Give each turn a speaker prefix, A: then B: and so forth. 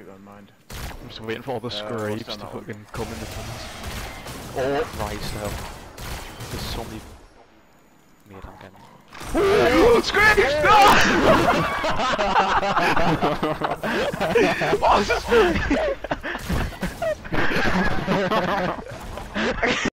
A: Keep that in mind.
B: I'm just waiting for all the scrapes to fucking come in the tunnels. Oh, right, so. There's so many... Mate, I'm getting...
A: Oh, scrapes! No! Oh, this is